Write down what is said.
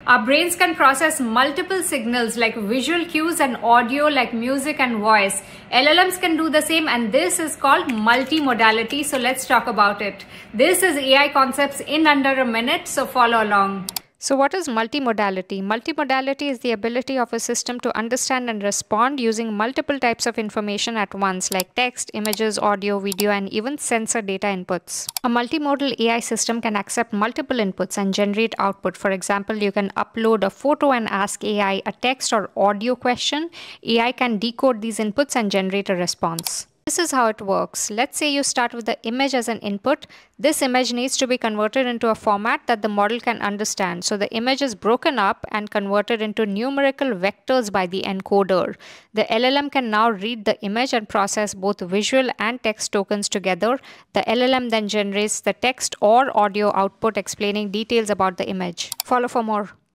Our brains can process multiple signals like visual cues and audio like music and voice. LLMs can do the same, and this is called multimodality. So let's talk about it. This is AI concepts in under a minute, so follow along. So what is multimodality? Multimodality is the ability of a system to understand and respond using multiple types of information at once, like text, images, audio, video, and even sensor data inputs. A multimodal AI system can accept multiple inputs and generate output. For example, you can upload a photo and ask AI a text or audio question. AI can decode these inputs and generate a response. This is how it works. Let's say you start with the image as an input. This image needs to be converted into a format that the model can understand. So the image is broken up and converted into numerical vectors by the encoder. The LLM can now read the image and process both visual and text tokens together. The LLM then generates the text or audio output explaining details about the image. Follow for more.